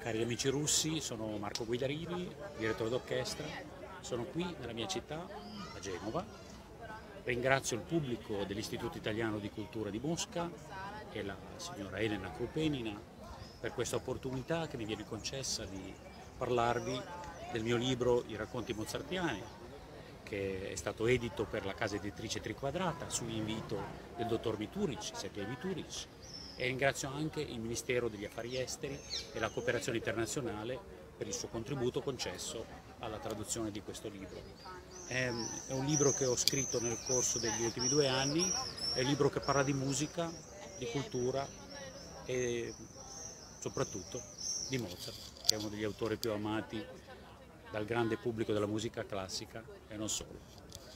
Cari amici russi, sono Marco Guidarini, direttore d'orchestra, sono qui nella mia città, a Genova. Ringrazio il pubblico dell'Istituto Italiano di Cultura di Mosca e la signora Elena Krupenina per questa opportunità che mi viene concessa di parlarvi del mio libro I racconti mozartiani, che è stato edito per la casa editrice Triquadrata su invito del dottor Mituric, Sergei Mituric, e ringrazio anche il Ministero degli Affari Esteri e la Cooperazione Internazionale per il suo contributo concesso alla traduzione di questo libro. È un libro che ho scritto nel corso degli ultimi 2 anni, è un libro che parla di musica, di cultura e soprattutto di Mozart, che è uno degli autori più amati dal grande pubblico della musica classica e non solo.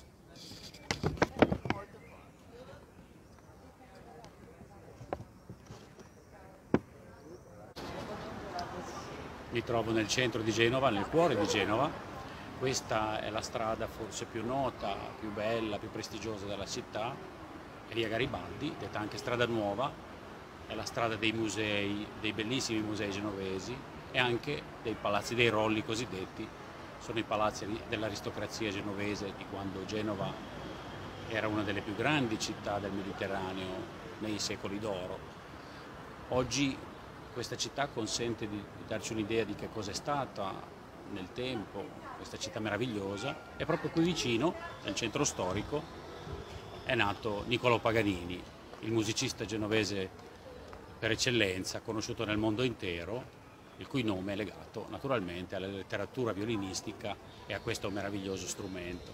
Mi trovo nel centro di Genova, nel cuore di Genova. Questa è la strada forse più nota, più bella, più prestigiosa della città, è via Garibaldi, detta anche strada nuova, è la strada dei musei, dei bellissimi musei genovesi e anche dei palazzi dei Rolli cosiddetti. Sono i palazzi dell'aristocrazia genovese di quando Genova era una delle più grandi città del Mediterraneo nei secoli d'oro. Oggi questa città consente di darci un'idea di che cosa è stata nel tempo, questa città meravigliosa, e proprio qui vicino, nel centro storico, è nato Niccolò Paganini, il musicista genovese per eccellenza, conosciuto nel mondo intero, il cui nome è legato naturalmente alla letteratura violinistica e a questo meraviglioso strumento.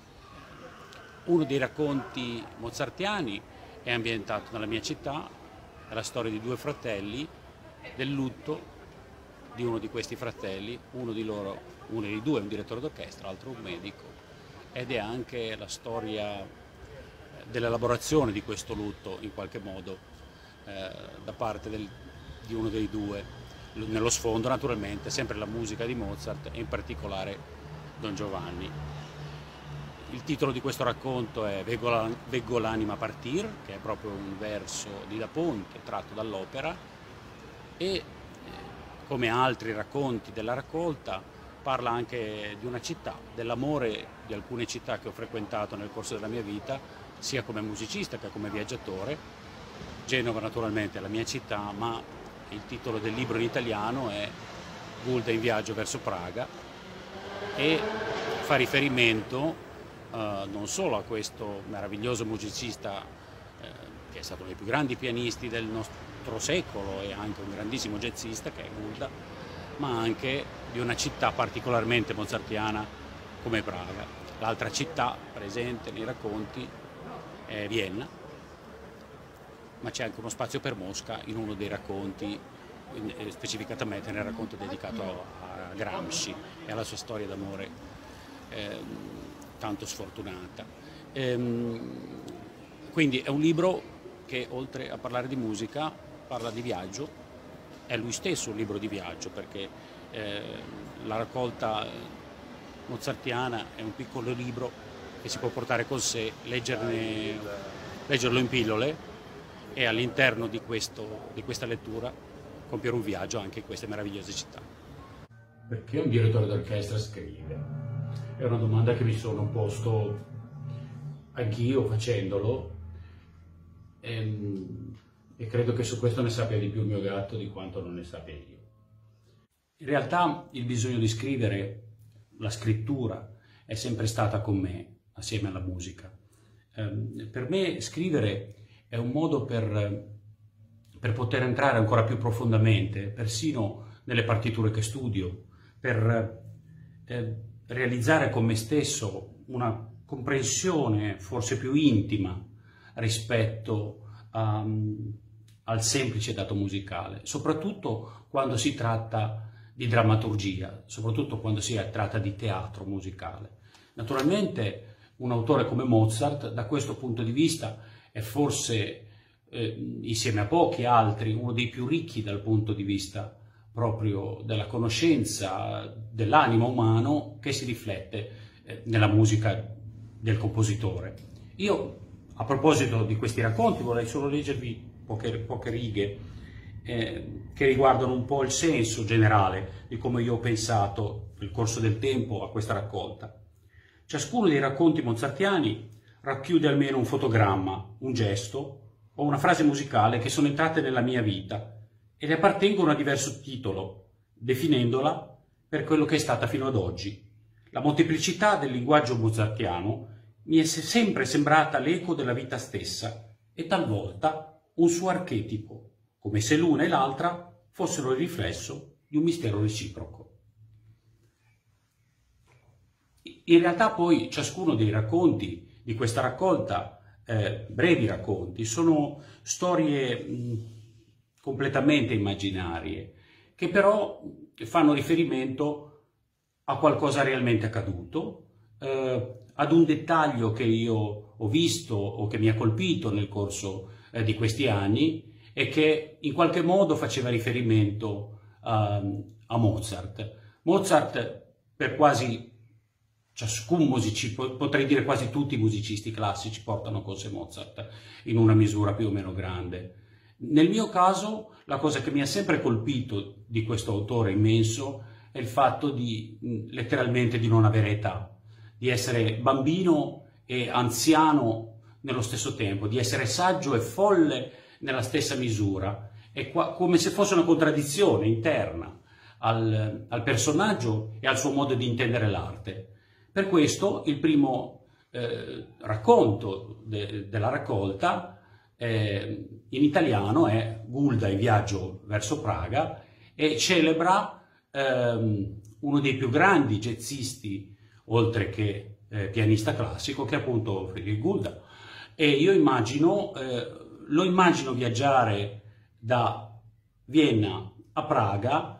Uno dei racconti mozartiani è ambientato nella mia città, è la storia di 2 fratelli, del lutto di uno di questi fratelli, uno dei 2 è un direttore d'orchestra, l'altro un medico, ed è anche la storia dell'elaborazione di questo lutto in qualche modo da parte di uno dei 2. Nello sfondo naturalmente sempre la musica di Mozart e in particolare Don Giovanni. Il titolo di questo racconto è Veggo l'anima partir, che è proprio un verso di Da Ponte tratto dall'opera, e come altri racconti della raccolta parla anche di una città, dell'amore di alcune città che ho frequentato nel corso della mia vita, sia come musicista che come viaggiatore. Genova naturalmente è la mia città, ma il titolo del libro in italiano è Gulda in viaggio verso Praga e fa riferimento non solo a questo meraviglioso musicista che è stato uno dei più grandi pianisti del nostro secolo e anche un grandissimo jazzista che è Gulda, ma anche di una città particolarmente mozartiana come Praga. L'altra città presente nei racconti è Vienna, ma c'è anche uno spazio per Mosca in uno dei racconti, specificatamente nel racconto dedicato a Gramsci e alla sua storia d'amore tanto sfortunata. Quindi è un libro che oltre a parlare di musica parla di viaggio, è lui stesso un libro di viaggio, perché la raccolta mozartiana è un piccolo libro che si può portare con sé, leggerlo in pillole e all'interno di questa lettura compiere un viaggio anche in queste meravigliose città. Perché un direttore d'orchestra scrive? È una domanda che mi sono posto anch'io facendolo e credo che su questo ne sappia di più il mio gatto di quanto non ne sappia io. In realtà il bisogno di scrivere, la scrittura, è sempre stata con me, assieme alla musica. Per me scrivere è un modo per poter entrare ancora più profondamente, persino nelle partiture che studio, per realizzare con me stesso una comprensione forse più intima rispetto al semplice dato musicale, soprattutto quando si tratta di drammaturgia, soprattutto quando si tratta di teatro musicale. Naturalmente un autore come Mozart, da questo punto di vista, è forse, insieme a pochi altri, uno dei più ricchi dal punto di vista proprio della conoscenza dell'animo umano che si riflette nella musica del compositore. Io, a proposito di questi racconti, vorrei solo leggervi poche righe che riguardano un po' il senso generale di come io ho pensato nel corso del tempo a questa raccolta. Ciascuno dei racconti mozartiani racchiude almeno un fotogramma, un gesto o una frase musicale che sono entrate nella mia vita ed appartengono a diverso titolo, definendola per quello che è stata fino ad oggi. La molteplicità del linguaggio mozartiano mi è sempre sembrata l'eco della vita stessa e talvolta un suo archetipo, come se l'una e l'altra fossero il riflesso di un mistero reciproco. In realtà poi ciascuno dei racconti di questa raccolta, brevi racconti, sono storie completamente immaginarie, che però fanno riferimento a qualcosa realmente accaduto, ad un dettaglio che io ho visto o che mi ha colpito nel corso di questi anni e che in qualche modo faceva riferimento a Mozart. Mozart, per quasi ciascun musicista, potrei dire quasi tutti i musicisti classici portano con sé Mozart in una misura più o meno grande. Nel mio caso, la cosa che mi ha sempre colpito di questo autore immenso è il fatto letteralmente di non avere età, di essere bambino e anziano nello stesso tempo, di essere saggio e folle nella stessa misura. È come se fosse una contraddizione interna al personaggio e al suo modo di intendere l'arte. Per questo il primo racconto della raccolta in italiano è Gulda in viaggio verso Praga e celebra uno dei più grandi jazzisti, oltre che pianista classico, che è appunto Friedrich Gulda. E io lo immagino viaggiare da Vienna a Praga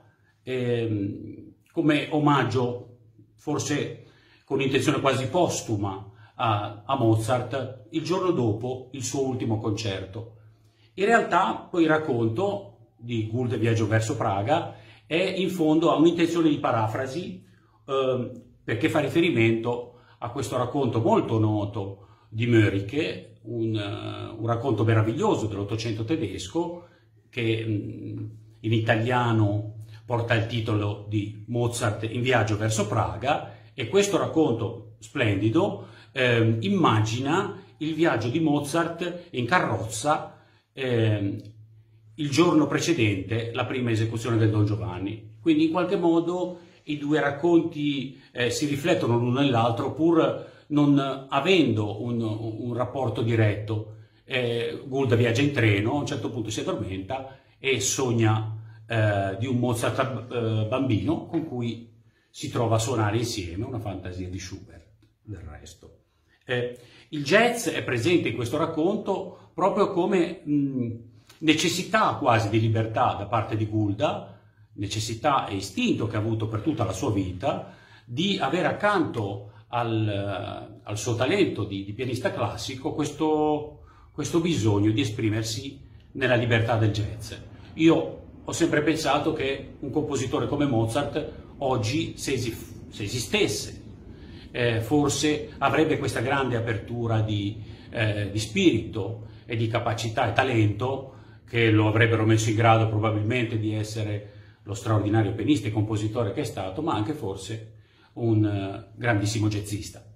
come omaggio, forse con intenzione quasi postuma, a Mozart il giorno dopo il suo ultimo concerto. In realtà poi il racconto di Gulda viaggio verso Praga è in fondo a un'intenzione di parafrasi, perché fa riferimento a questo racconto molto noto di Mörike, un racconto meraviglioso dell'Ottocento tedesco che in italiano porta il titolo di Mozart in viaggio verso Praga, e questo racconto splendido immagina il viaggio di Mozart in carrozza il giorno precedente la prima esecuzione del Don Giovanni. Quindi in qualche modo i due racconti si riflettono l'uno nell'altro, pur non avendo un rapporto diretto. Gulda viaggia in treno, a un certo punto si addormenta e sogna di un Mozart bambino con cui si trova a suonare insieme, una fantasia di Schubert del resto. Il jazz è presente in questo racconto proprio come necessità quasi di libertà da parte di Gulda, necessità e istinto che ha avuto per tutta la sua vita di avere accanto al suo talento di pianista classico questo bisogno di esprimersi nella libertà del jazz. Io ho sempre pensato che un compositore come Mozart oggi, se esistesse, forse avrebbe questa grande apertura di spirito e di capacità e talento che lo avrebbero messo in grado probabilmente di essere lo straordinario pianista e compositore che è stato, ma anche forse un grandissimo jazzista.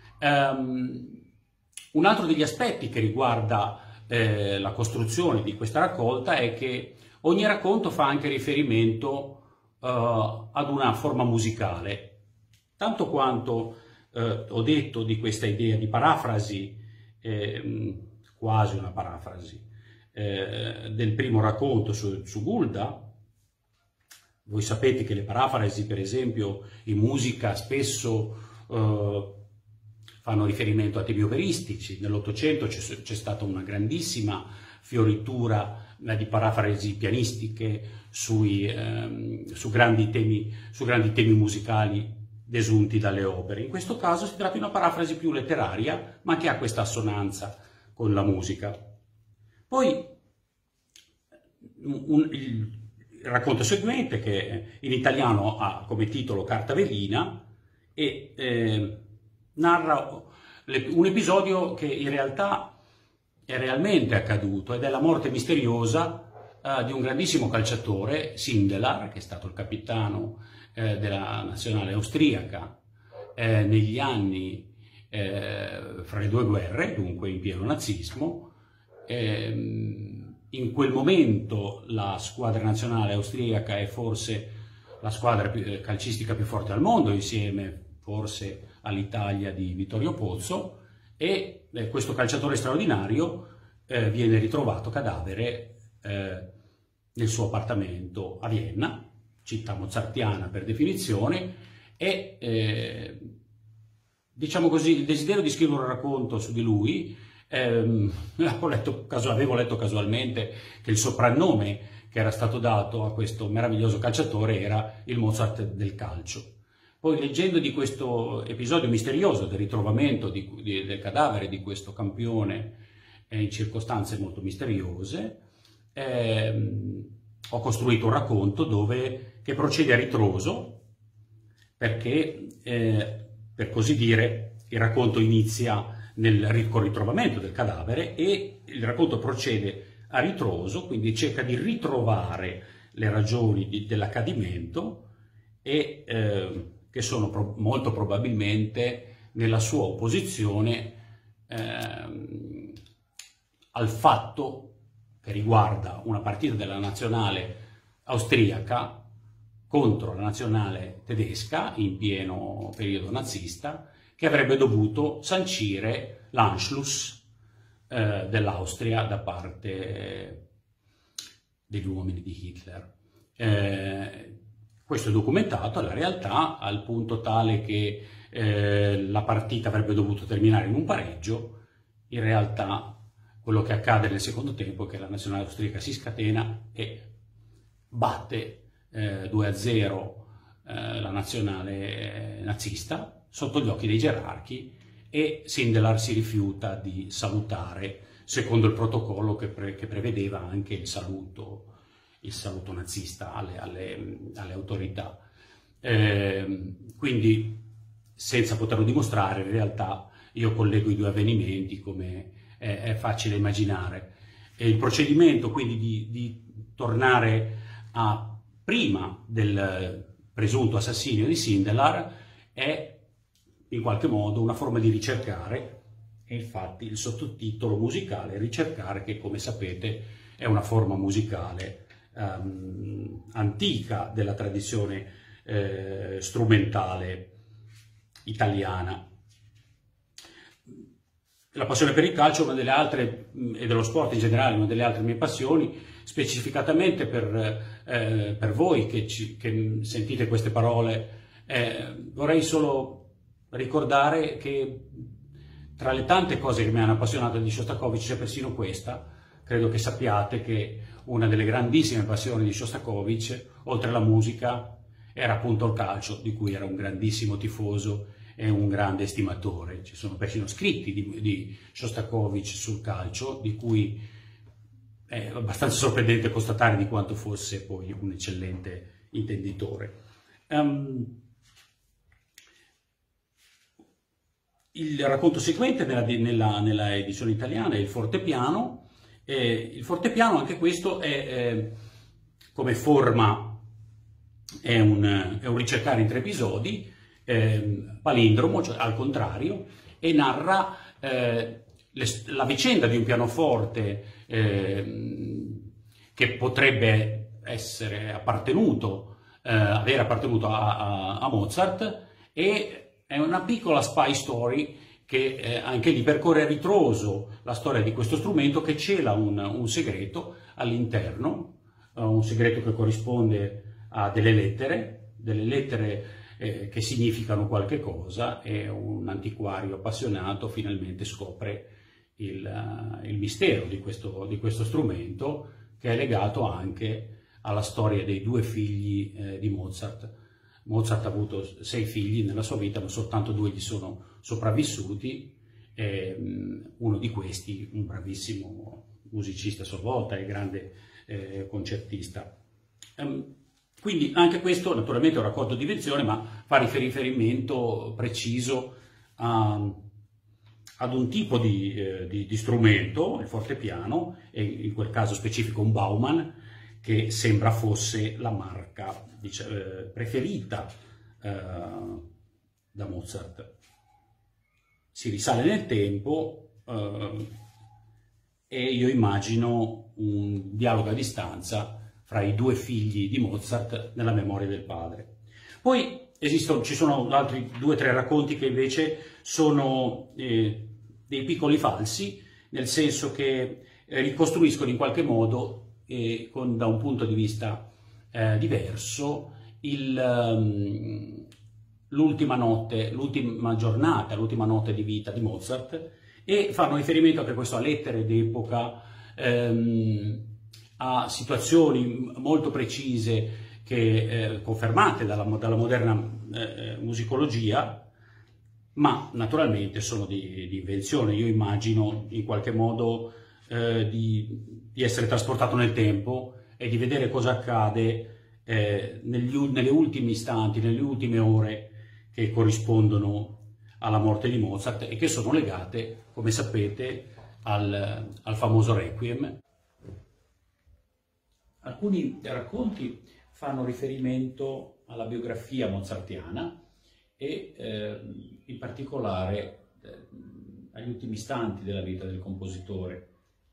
Un altro degli aspetti che riguarda la costruzione di questa raccolta è che ogni racconto fa anche riferimento ad una forma musicale, tanto quanto ho detto di questa idea di parafrasi, quasi una parafrasi, del primo racconto su Gulda. Voi sapete che le parafrasi, per esempio, in musica spesso fanno riferimento a temi operistici. Nell'Ottocento c'è stata una grandissima fioritura di parafrasi pianistiche su grandi temi musicali desunti dalle opere. In questo caso si tratta di una parafrasi più letteraria, ma che ha questa assonanza con la musica. Poi il racconto seguente, che in italiano ha come titolo Carta velina, e narra un episodio che in realtà è realmente accaduto, ed è la morte misteriosa di un grandissimo calciatore, Sindelar, che è stato il capitano della nazionale austriaca negli anni fra le due guerre, dunque in pieno nazismo. In quel momento la squadra nazionale austriaca è forse la squadra calcistica più forte al mondo, insieme forse all'Italia di Vittorio Pozzo, e questo calciatore straordinario viene ritrovato cadavere nel suo appartamento a Vienna, città mozartiana per definizione, e diciamo così, il desiderio di scrivere un racconto su di lui, avevo letto casualmente che il soprannome che era stato dato a questo meraviglioso calciatore era il Mozart del calcio. Poi, leggendo di questo episodio misterioso del ritrovamento del cadavere di questo campione in circostanze molto misteriose, ho costruito un racconto che procede a ritroso, perché, per così dire, il racconto inizia col ritrovamento del cadavere e il racconto procede a ritroso, quindi cerca di ritrovare le ragioni dell'accadimento e che sono molto probabilmente nella sua opposizione al fatto che riguarda una partita della nazionale austriaca contro la nazionale tedesca in pieno periodo nazista, che avrebbe dovuto sancire l'Anschluss dell'Austria da parte degli uomini di Hitler. Questo è documentato, la realtà, al punto tale che la partita avrebbe dovuto terminare in un pareggio. In realtà quello che accade nel secondo tempo è che la nazionale austriaca si scatena e batte 2-0 la nazionale nazista sotto gli occhi dei gerarchi, e Sindelar si rifiuta di salutare secondo il protocollo che prevedeva anche il saluto nazista alle autorità. Quindi, senza poterlo dimostrare, in realtà io collego i due avvenimenti, come è facile immaginare. E il procedimento quindi di tornare a prima del presunto assassinio di Sindelar è in qualche modo una forma di ricercare, e infatti il sottotitolo musicale ricercare, che come sapete è una forma musicale antica della tradizione strumentale italiana. La passione per il calcio è una delle altre, e dello sport in generale, una delle altre mie passioni, specificatamente per voi che sentite queste parole. Vorrei solo ricordare che tra le tante cose che mi hanno appassionato di Shostakovich c'è persino questa. Credo che sappiate che una delle grandissime passioni di Shostakovich, oltre alla musica, era appunto il calcio, di cui era un grandissimo tifoso e un grande estimatore. Ci sono persino scritti di Shostakovich sul calcio, di cui è abbastanza sorprendente constatare di quanto fosse poi un eccellente intenditore. Il racconto seguente nella edizione italiana è il fortepiano. Il fortepiano, anche questo, è come forma è un ricercare in 3 episodi, palindromo, cioè al contrario, e narra la vicenda di un pianoforte che potrebbe essere aver appartenuto a Mozart, e è una piccola spy story che anche lì percorre a ritroso la storia di questo strumento, che cela un segreto all'interno, un segreto che corrisponde a delle lettere che significano qualche cosa, e un antiquario appassionato finalmente scopre il mistero di questo strumento, che è legato anche alla storia dei 2 figli di Mozart. Mozart ha avuto 6 figli nella sua vita, ma soltanto 2 gli sono sopravvissuti, e uno di questi, un bravissimo musicista a sua volta e grande concertista. Quindi anche questo naturalmente è un racconto di invenzione, ma fa riferimento preciso ad un tipo di strumento, il fortepiano, e in quel caso specifico un Bauman, che sembra fosse la marca preferita da Mozart. Si risale nel tempo e io immagino un dialogo a distanza fra i due figli di Mozart nella memoria del padre. Poi ci sono altri 2 o 3 racconti che invece sono dei piccoli falsi, nel senso che ricostruiscono in qualche modo, da un punto di vista diverso, l'ultima notte, l'ultima giornata, l'ultima notte di vita di Mozart, e fanno riferimento anche questo a lettere d'epoca, a situazioni molto precise che confermate dalla moderna musicologia, ma naturalmente sono di invenzione. Io immagino in qualche modo di essere trasportato nel tempo e di vedere cosa accade negli ultimi istanti, nelle ultime ore che corrispondono alla morte di Mozart e che sono legate, come sapete, al famoso Requiem. Alcuni racconti fanno riferimento alla biografia mozartiana e in particolare agli ultimi istanti della vita del compositore.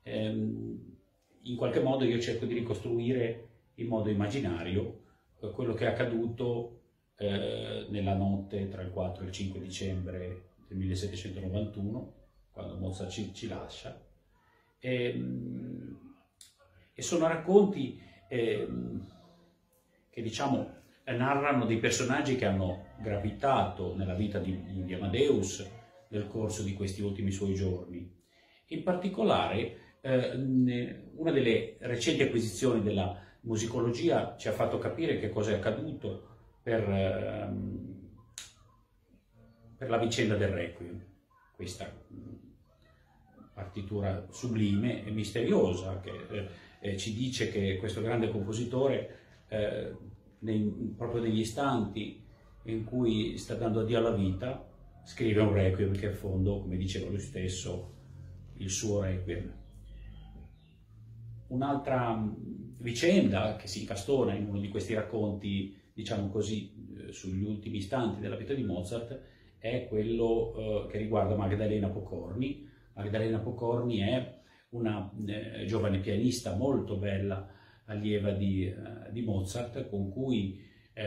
In qualche modo io cerco di ricostruire in modo immaginario quello che è accaduto nella notte tra il 4 e il 5 dicembre del 1791, quando Mozart ci lascia. E sono racconti che, diciamo, narrano dei personaggi che hanno gravitato nella vita di Amadeus nel corso di questi ultimi suoi giorni. In particolare, una delle recenti acquisizioni della musicologia ci ha fatto capire che cosa è accaduto per la vicenda del Requiem, questa partitura sublime e misteriosa che ci dice che questo grande compositore, proprio negli istanti in cui sta dando addio alla vita, scrive un Requiem che è in fondo, come diceva lui stesso, il suo Requiem. Un'altra vicenda che si incastona in uno di questi racconti, diciamo così, sugli ultimi istanti della vita di Mozart, è quello che riguarda Magdalena Pokorny. Magdalena Pokorny è una giovane pianista molto bella, allieva di Mozart, con cui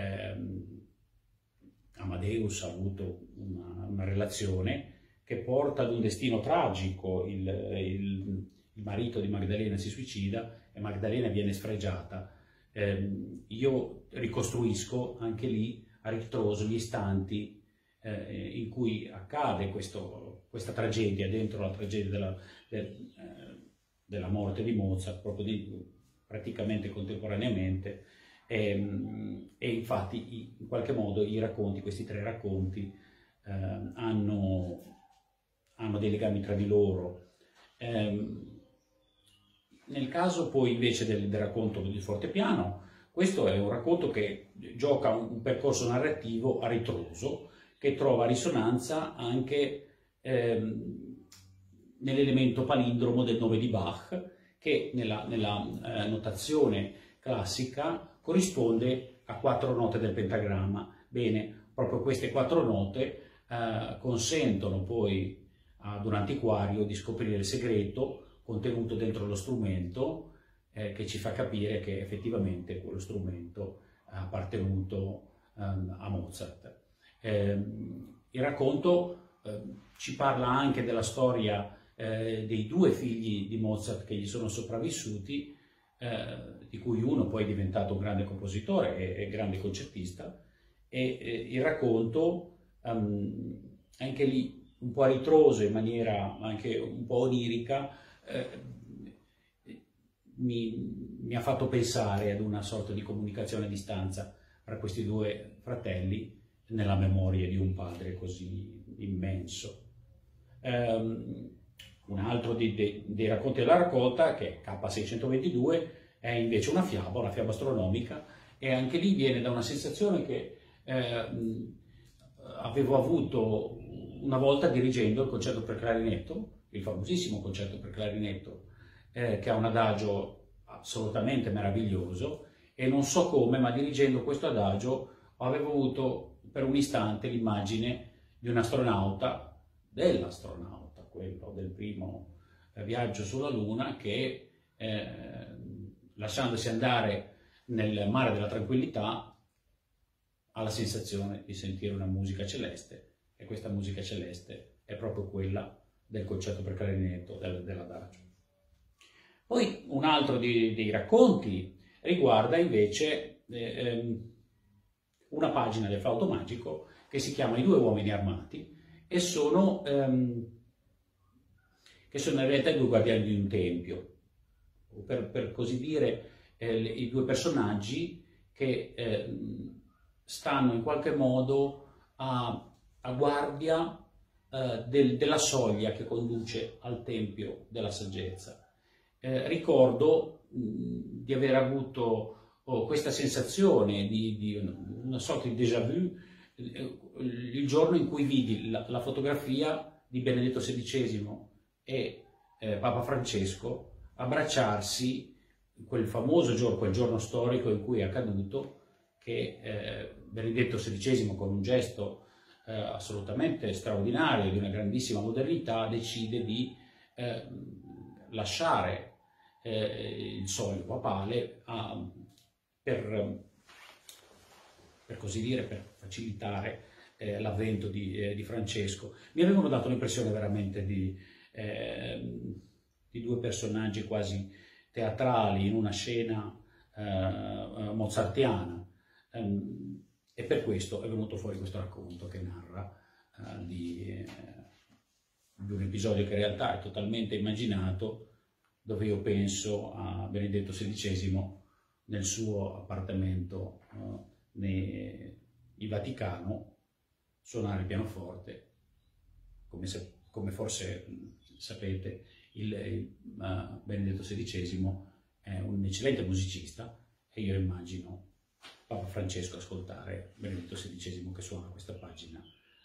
Amadeus ha avuto una relazione che porta ad un destino tragico. Il marito di Magdalena si suicida e Magdalena viene sfregiata. Io ricostruisco anche lì a ritroso gli istanti in cui accade questa tragedia, dentro la tragedia della morte di Mozart, proprio praticamente contemporaneamente, e infatti in qualche modo questi 3 racconti hanno dei legami tra di loro. Nel caso poi invece del racconto di fortepiano, questo è un racconto che gioca un percorso narrativo a ritroso, che trova risonanza anche nell'elemento palindromo del nome di Bach, che nella notazione classica corrisponde a 4 note del pentagramma. Bene, proprio queste 4 note consentono poi ad un antiquario di scoprire il segreto contenuto dentro lo strumento, che ci fa capire che effettivamente quello strumento ha appartenuto a Mozart. Il racconto ci parla anche della storia dei 2 figli di Mozart che gli sono sopravvissuti, di cui uno poi è diventato un grande compositore e grande concertista, e il racconto, anche lì un po' a ritroso, in maniera anche un po' onirica, mi ha fatto pensare ad una sorta di comunicazione a distanza tra questi 2 fratelli nella memoria di un padre così immenso. Un altro dei racconti della raccolta, che è K622, è invece una fiaba astronomica, e anche lì viene da una sensazione che avevo avuto una volta dirigendo il concerto per clarinetto, il famosissimo concerto per clarinetto, che ha un adagio assolutamente meraviglioso, e non so come, ma dirigendo questo adagio avevo avuto per un istante l'immagine di un astronauta, dell'astronauta, quello del primo viaggio sulla Luna, che lasciandosi andare nel mare della tranquillità ha la sensazione di sentire una musica celeste, e questa musica celeste è proprio quella del concerto per clarinetto dell'adagio. Poi un altro dei racconti riguarda invece una pagina del Flauto Magico che si chiama I due uomini armati, e che sono in realtà i due guardiani di un tempio, per così dire, i due personaggi che stanno in qualche modo a guardia della soglia che conduce al Tempio della Saggezza. Ricordo di aver avuto questa sensazione di una sorta di déjà vu il giorno in cui vidi la fotografia di Benedetto XVI e Papa Francesco abbracciarsi, quel famoso giorno, quel giorno storico in cui è accaduto che Benedetto XVI, con un gesto assolutamente straordinario, di una grandissima modernità, decide di lasciare il soglio papale per così dire, per facilitare l'avvento di Francesco. Mi avevano dato l'impressione veramente di due personaggi quasi teatrali in una scena mozartiana, e per questo è venuto fuori questo racconto che narra di un episodio che in realtà è totalmente immaginato, dove io penso a Benedetto XVI nel suo appartamento in Vaticano suonare il pianoforte. Come forse sapete, Benedetto XVI è un eccellente musicista, e io immagino Papa Francesco ascoltare Benedetto XVI che suona questa pagina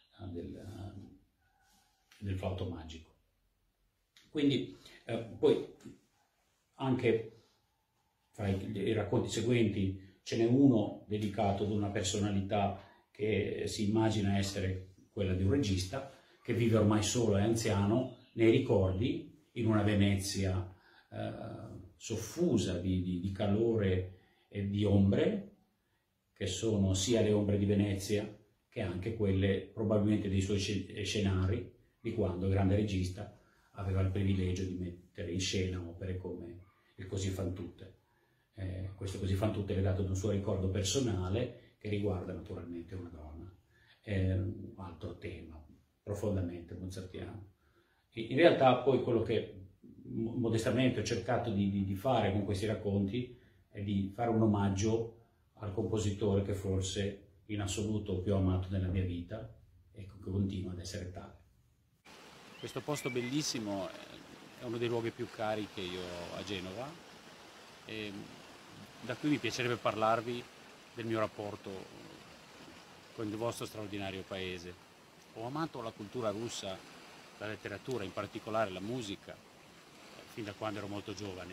del Flauto Magico. Quindi poi anche fra i racconti seguenti ce n'è uno dedicato ad una personalità che si immagina essere quella di un regista che vive ormai solo e anziano nei ricordi in una Venezia soffusa di calore e di ombre, che sono sia le ombre di Venezia che anche quelle probabilmente dei suoi scenari, di quando, grande regista, aveva il privilegio di mettere in scena opere come il Così fan tutte. Questo Così fan tutte è legato ad un suo ricordo personale che riguarda naturalmente una donna. È un altro tema profondamente mozartiano. In realtà poi quello che modestamente ho cercato di fare con questi racconti è di fare un omaggio al compositore che forse in assoluto ho più amato nella mia vita e che continua ad essere tale. Questo posto bellissimo è uno dei luoghi più cari che io ho a Genova, e da qui mi piacerebbe parlarvi del mio rapporto con il vostro straordinario paese. Ho amato la cultura russa, la letteratura, in particolare la musica, fin da quando ero molto giovane.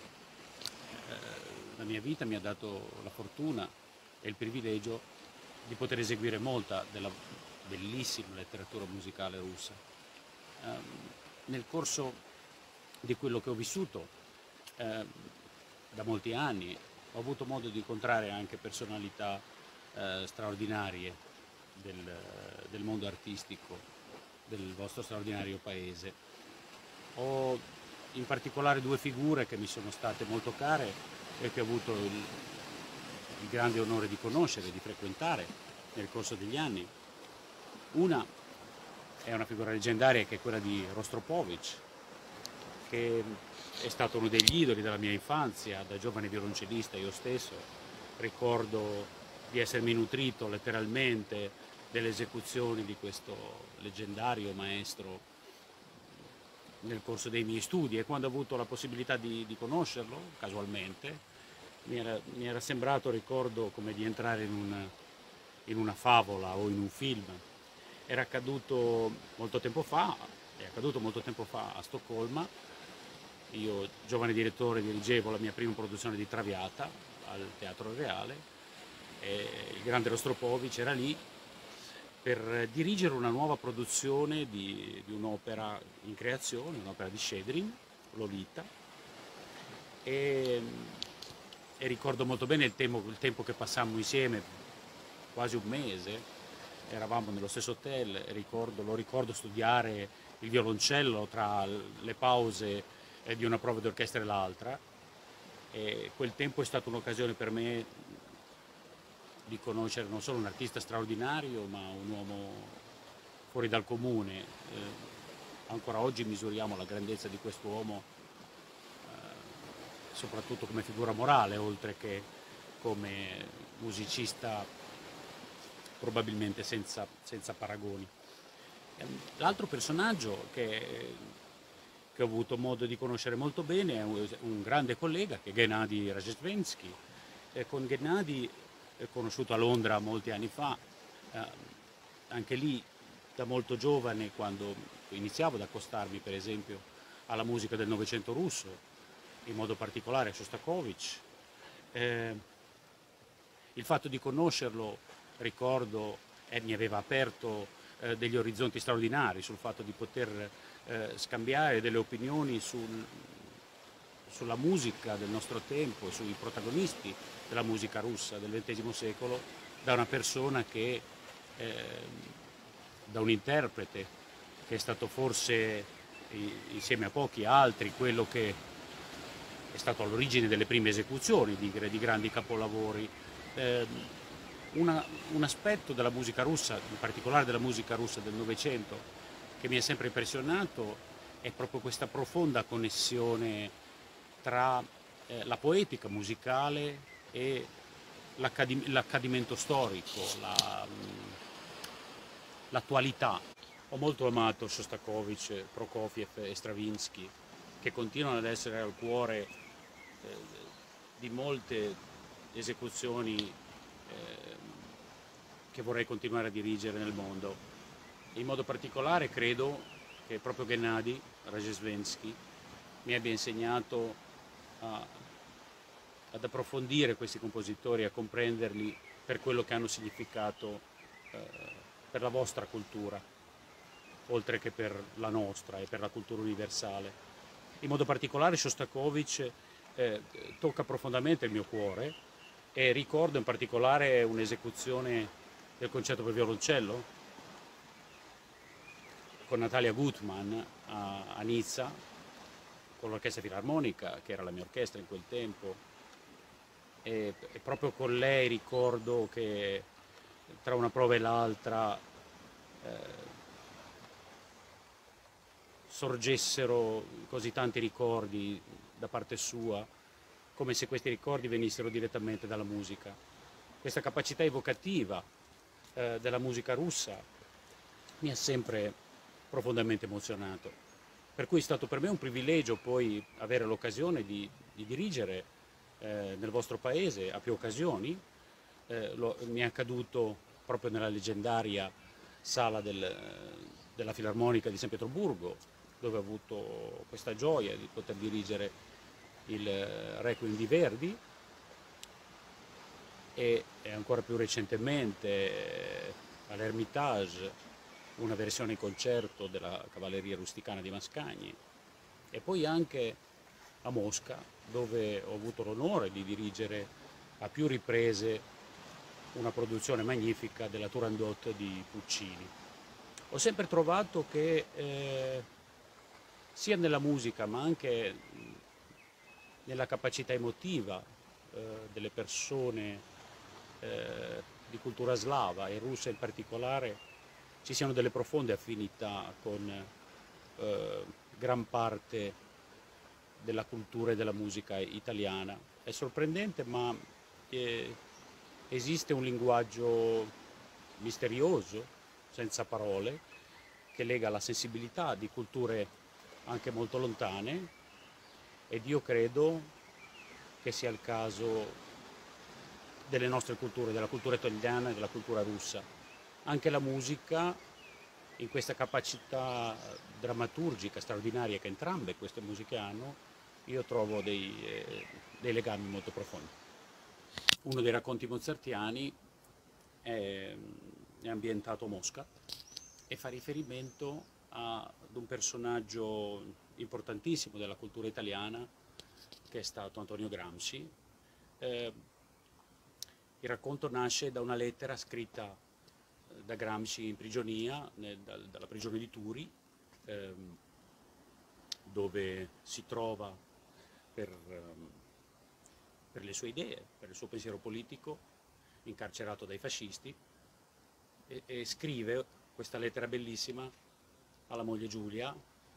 La mia vita mi ha dato la fortuna e il privilegio di poter eseguire molta della bellissima letteratura musicale russa. Nel corso di quello che ho vissuto da molti anni ho avuto modo di incontrare anche personalità straordinarie del mondo artistico del vostro straordinario paese. Ho in particolare due figure che mi sono state molto care e che ho avuto il grande onore di conoscere e di frequentare nel corso degli anni. Una è una figura leggendaria, che è quella di Rostropovich, che è stato uno degli idoli della mia infanzia. Da giovane violoncellista io stesso ricordo di essermi nutrito letteralmente delle esecuzioni di questo leggendario maestro nel corso dei miei studi, e quando ho avuto la possibilità di conoscerlo casualmente mi era sembrato, ricordo, come di entrare in una favola o in un film. Era accaduto molto tempo fa, è accaduto molto tempo fa a Stoccolma, Io, giovane direttore, dirigevo la mia prima produzione di Traviata al Teatro Reale e il grande Rostropovich era lì per dirigere una nuova produzione di un'opera in creazione, un'opera di Shchedrin, Lolita, e, e ricordo molto bene il tempo che passammo insieme, quasi un mese, eravamo nello stesso hotel, lo ricordo studiare il violoncello tra le pause di una prova d'orchestra e l'altra, e quel tempo è stata un'occasione per me di conoscere non solo un artista straordinario, ma un uomo fuori dal comune. Ancora oggi misuriamo la grandezza di quest'uomo, soprattutto come figura morale, oltre che come musicista, probabilmente senza paragoni. L'altro personaggio che ho avuto modo di conoscere molto bene è un grande collega, che è Gennady Razhevensky. Con Gennady, conosciuto a Londra molti anni fa, anche lì da molto giovane, quando iniziavo ad accostarmi per esempio alla musica del Novecento russo, in modo particolare a Shostakovich, il fatto di conoscerlo, ricordo, mi aveva aperto degli orizzonti straordinari sul fatto di poter scambiare delle opinioni sulla musica del nostro tempo e sui protagonisti della musica russa del XX secolo, da una persona che, da un interprete che è stato forse, insieme a pochi altri, quello che è stato all'origine delle prime esecuzioni di grandi capolavori. Un aspetto della musica russa, in particolare della musica russa del Novecento, che mi ha sempre impressionato è proprio questa profonda connessione tra la poetica musicale e l'accadimento storico, l'attualità. Ho molto amato Shostakovich, Prokofiev e Stravinsky, che continuano ad essere al cuore di molte esecuzioni che vorrei continuare a dirigere nel mondo. In modo particolare credo che proprio Gennady Razhevensky mi abbia insegnato ad approfondire questi compositori, a comprenderli per quello che hanno significato per la vostra cultura, oltre che per la nostra e per la cultura universale. In modo particolare Shostakovich tocca profondamente il mio cuore, e ricordo in particolare un'esecuzione del concerto per violoncello con Natalia Gutman a Nizza, con l'orchestra filarmonica, che era la mia orchestra in quel tempo, e proprio con lei ricordo che tra una prova e l'altra sorgessero così tanti ricordi da parte sua, come se questi ricordi venissero direttamente dalla musica. Questa capacità evocativa della musica russa mi ha sempre profondamente emozionato, per cui è stato per me un privilegio poi avere l'occasione di dirigere nel vostro paese a più occasioni. Mi è accaduto proprio nella leggendaria sala della Filarmonica di San Pietroburgo, dove ho avuto questa gioia di poter dirigere il Requiem di Verdi, e ancora più recentemente all'Ermitage una versione in concerto della Cavalleria Rusticana di Mascagni, e poi anche a Mosca, dove ho avuto l'onore di dirigere a più riprese una produzione magnifica della Turandot di Puccini. Ho sempre trovato che sia nella musica ma anche nella capacità emotiva delle persone di cultura slava e russa in particolare ci siano delle profonde affinità con gran parte della cultura e della musica italiana. È sorprendente, ma esiste un linguaggio misterioso, senza parole, che lega la sensibilità di culture anche molto lontane, ed io credo che sia il caso delle nostre culture, della cultura italiana e della cultura russa. Anche la musica, in questa capacità drammaturgica straordinaria che entrambe queste musiche hanno, io trovo dei legami molto profondi. Uno dei racconti mozartiani è ambientato a Mosca e fa riferimento ad un personaggio importantissimo della cultura italiana che è stato Antonio Gramsci. Il racconto nasce da una lettera scritta da Gramsci in prigionia, dalla prigione di Turi, dove si trova per le sue idee, per il suo pensiero politico, incarcerato dai fascisti, e scrive questa lettera bellissima alla moglie Giulia,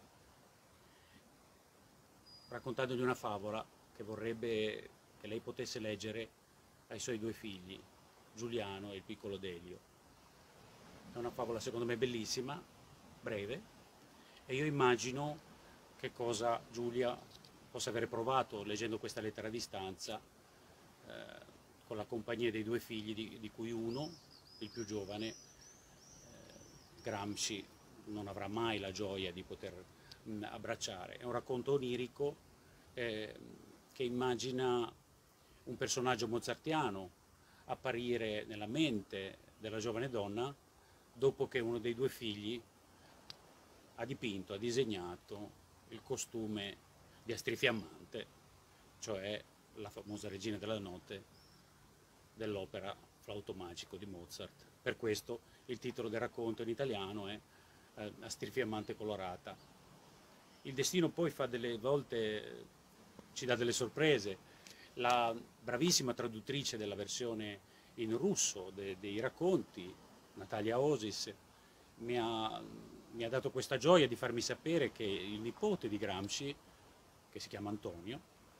raccontandogli una favola che vorrebbe che lei potesse leggere ai suoi 2 figli, Giuliano e il piccolo Delio. È una favola secondo me bellissima, breve, e io immagino che cosa Giulia possa avere provato leggendo questa lettera a distanza, con la compagnia dei 2 figli, di cui uno, il più giovane, Gramsci non avrà mai la gioia di poter abbracciare. È un racconto onirico che immagina un personaggio mozartiano apparire nella mente della giovane donna dopo che uno dei 2 figli ha dipinto, ha disegnato il costume di Astrid Fiammante, cioè la famosa regina della notte dell'opera Flauto magico di Mozart. Per questo il titolo del racconto in italiano è Astrid Fiammante colorata. Il destino poi fa delle volte, ci dà delle sorprese. La bravissima traduttrice della versione in russo dei racconti, Natalia Osis, mi ha dato questa gioia di farmi sapere che il nipote di Gramsci, che si chiama Antonio,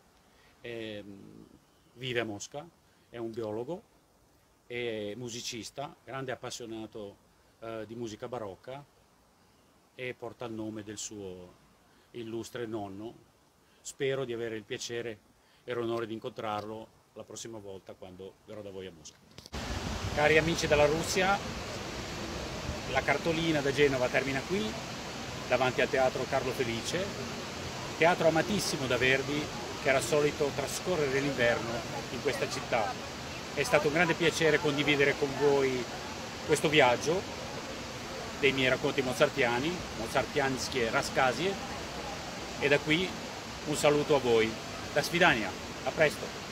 vive a Mosca, è un biologo, è musicista, grande appassionato di musica barocca e porta il nome del suo illustre nonno. Spero di avere il piacere e l'onore di incontrarlo la prossima volta quando verrò da voi a Mosca. Cari amici dalla Russia, la cartolina da Genova termina qui, davanti al Teatro Carlo Felice, teatro amatissimo da Verdi, che era solito trascorrere l'inverno in questa città. È stato un grande piacere condividere con voi questo viaggio dei miei racconti mozartiani, mozartianskie raskasie, e da qui un saluto a voi. Da Svidania, a presto!